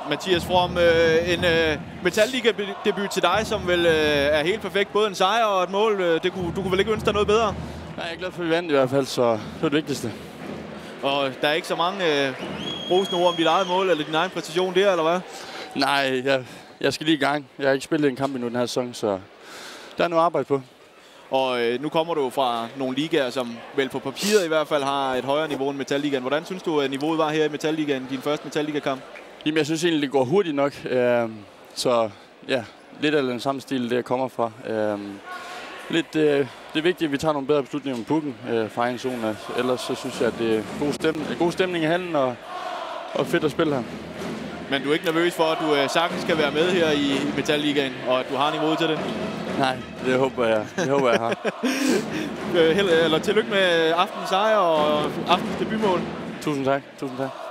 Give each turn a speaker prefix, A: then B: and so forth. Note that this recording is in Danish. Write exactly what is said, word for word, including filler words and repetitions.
A: Mathias From, øh, en øh, Metalliga-debut til dig, som vel øh, er helt perfekt. Både en sejr og et mål. Det kunne, du kunne vel ikke ønske dig noget bedre?
B: Jeg er glad for, at vi vandt i hvert fald, så det er det vigtigste.
A: Og der er ikke så mange øh, rosende ord om dit eget mål eller din egen præstation der, eller hvad?
B: Nej, jeg, jeg skal lige i gang. Jeg har ikke spillet en kamp endnu den her sæson, så der er noget arbejde på.
A: Og øh, nu kommer du fra nogle ligaer, som vel på papiret i hvert fald har et højere niveau end Metalligaen. Hvordan synes du, at niveauet var her i Metalligaen, din første Metalliga-kamp?
B: Jamen, jeg synes egentlig, det går hurtigt nok. Øh, så ja, lidt af den samme stil, det jeg kommer fra. Øh, lidt, øh, det er vigtigt, at vi tager nogle bedre beslutninger om pucken øh, fra egen zone. Ellers så synes jeg, at det er god stemning, god stemning i hallen og, og fedt at spille her.
A: Men du er ikke nervøs for, at du øh, sagtens skal være med her i Metalligaen, og at du har niveauet til det?
B: Nej, det håber jeg, det håber jeg har.
A: Held, eller tillykke med aftenens sejr og aftens debutmål.
B: Tusind tak. Tusind tak.